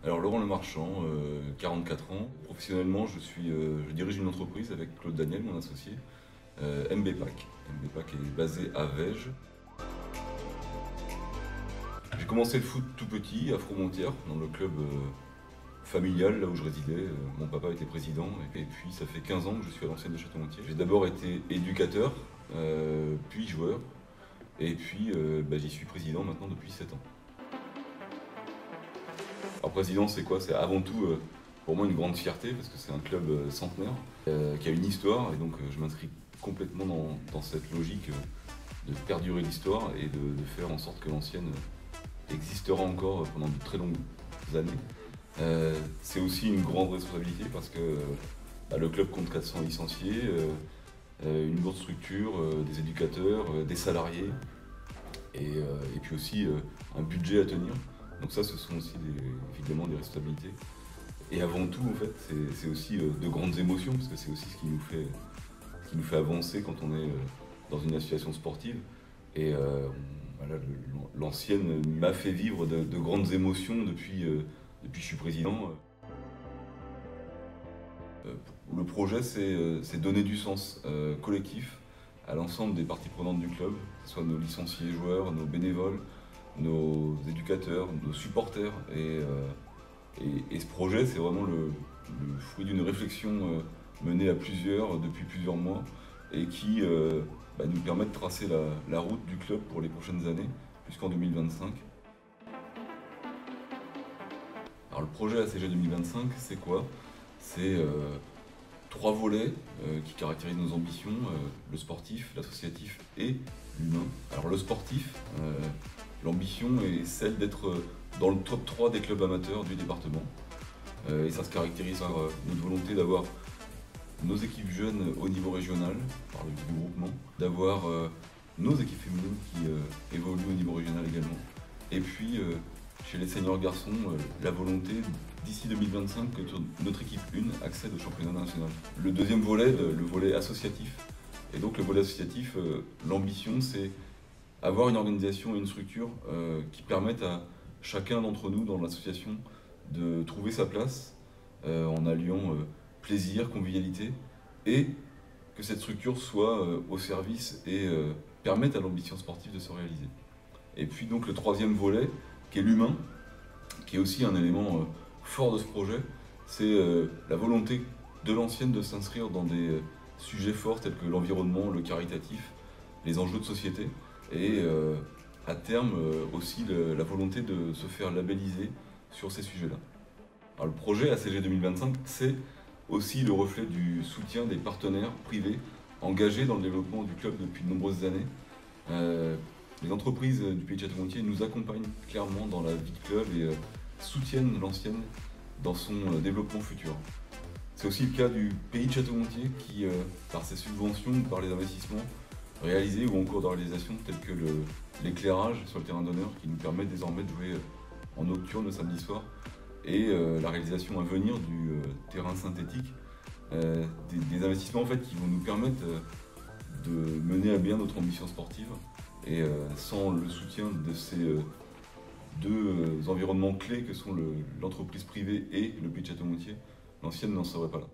Alors Laurent Lemarchand, 44 ans. Professionnellement, je dirige une entreprise avec Claude Daniel, mon associé, MBPAC. MBPAC est basé à Vège. J'ai commencé le foot tout petit à Fromontières, dans le club familial, là où je résidais. Mon papa était président, et puis ça fait 15 ans que je suis à l'ancienne de Château-Gontier. J'ai d'abord été éducateur, puis joueur, et puis j'y suis président maintenant depuis 7 ans. Alors président, c'est quoi? C'est avant tout pour moi une grande fierté parce que c'est un club centenaire qui a une histoire et donc je m'inscris complètement dans cette logique de perdurer l'histoire et de faire en sorte que l'ancienne existera encore pendant de très longues années. C'est aussi une grande responsabilité parce que le club compte 400 licenciés, une lourde structure, des éducateurs, des salariés et puis aussi un budget à tenir. Donc ça, ce sont aussi évidemment des responsabilités. Et avant tout, en fait, c'est aussi de grandes émotions, parce que c'est aussi ce qui nous fait avancer quand on est dans une association sportive. Et voilà, l'ancienne m'a fait vivre de grandes émotions depuis que je suis président. Le projet, c'est donner du sens collectif à l'ensemble des parties prenantes du club, que ce soit nos licenciés, joueurs, nos bénévoles, nos éducateurs, nos supporters. Et ce projet, c'est vraiment le fruit d'une réflexion menée à plusieurs depuis plusieurs mois et qui nous permet de tracer la route du club pour les prochaines années, jusqu'en 2025. Alors le projet ACG 2025, c'est quoi? C'est 3 volets qui caractérisent nos ambitions, le sportif, l'associatif et l'humain. Alors le sportif, l'ambition est celle d'être dans le top 3 des clubs amateurs du département. Et ça se caractérise par notre volonté d'avoir nos équipes jeunes au niveau régional, par le biais du groupement, d'avoir nos équipes féminines qui évoluent au niveau régional également. Et puis, chez les seniors garçons, la volonté d'ici 2025 que notre équipe 1 accède au championnat national. Le deuxième volet, le volet associatif. Et donc le volet associatif, l'ambition c'est avoir une organisation et une structure qui permettent à chacun d'entre nous dans l'association de trouver sa place en alliant plaisir, convivialité et que cette structure soit au service et permette à l'ambition sportive de se réaliser. Et puis donc le troisième volet, qui est l'humain, qui est aussi un élément fort de ce projet, c'est la volonté de l'ancienne de s'inscrire dans des sujets forts tels que l'environnement, le caritatif, les enjeux de société, et à terme aussi la volonté de se faire labelliser sur ces sujets-là. Alors, le projet ACG 2025, c'est aussi le reflet du soutien des partenaires privés engagés dans le développement du club depuis de nombreuses années. Les entreprises du pays de Château-Gontier nous accompagnent clairement dans la vie de club et soutiennent l'ancienne dans son développement futur. C'est aussi le cas du pays de Château-Gontier qui, par ses subventions ou par les investissements réalisés ou en cours de réalisation, tels que l'éclairage sur le terrain d'honneur qui nous permet désormais de jouer en nocturne le samedi soir, et la réalisation à venir du terrain synthétique, des investissements en fait, qui vont nous permettre de mener à bien notre ambition sportive. Et sans le soutien de ces deux environnements clés que sont l'entreprise privée et le pays de Château-Gontier, l'ancienne n'en serait pas là.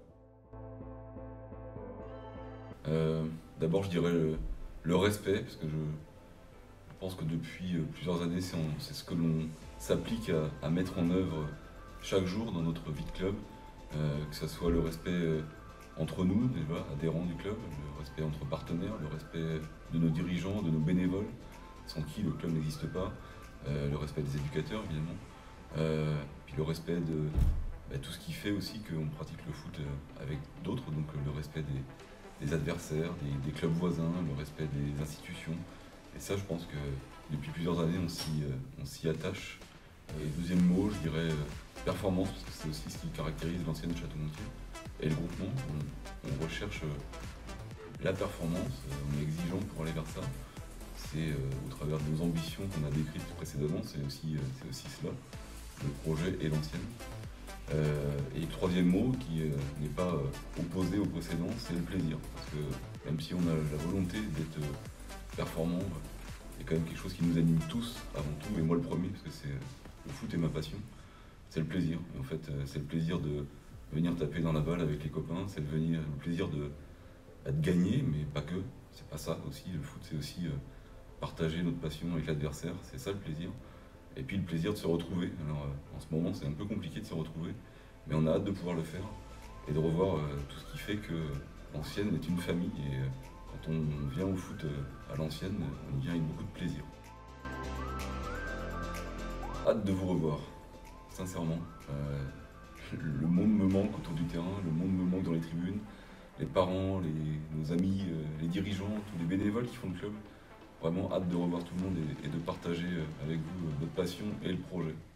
D'abord, je dirais le respect, parce que je pense que depuis plusieurs années, c'est ce que l'on s'applique à mettre en œuvre chaque jour dans notre vie de club, que ce soit le respect entre nous, déjà, adhérents du club, le respect entre partenaires, le respect de nos dirigeants, de nos bénévoles, sans qui le club n'existe pas, le respect des éducateurs, évidemment, puis le respect de tout ce qui fait aussi qu'on pratique le foot avec d'autres, donc le respect des adversaires, des clubs voisins, le respect des institutions. Et ça, je pense que depuis plusieurs années, on s'y attache. Et deuxième mot, je dirais performance, parce que c'est aussi ce qui caractérise l'ancienne Château-Gontier. Et le groupement, on recherche la performance, on est exigeant pour aller vers ça. C'est au travers de nos ambitions qu'on a décrites précédemment, c'est aussi cela, le projet et l'ancienne. Et le troisième mot, qui n'est pas opposé au précédent, c'est le plaisir. Parce que même si on a la volonté d'être performant, il y a quand même quelque chose qui nous anime tous, avant tout, et moi le premier, parce que le foot est ma passion. c'est le plaisir. Et en fait, c'est le plaisir de venir taper dans la balle avec les copains, c'est le plaisir de gagner, mais pas que. C'est pas ça aussi. Le foot, c'est aussi partager notre passion avec l'adversaire. C'est ça le plaisir. Et puis le plaisir de se retrouver. Alors en ce moment, c'est un peu compliqué de se retrouver, mais on a hâte de pouvoir le faire et de revoir tout ce qui fait que l'ancienne est une famille. Et quand on vient au foot à l'ancienne, on y vient avec beaucoup de plaisir. Hâte de vous revoir, sincèrement. Le monde me manque autour du terrain, le monde me manque dans les tribunes, les parents, nos amis, les dirigeants, tous les bénévoles qui font le club. Vraiment hâte de revoir tout le monde et de partager avec vous notre passion et le projet.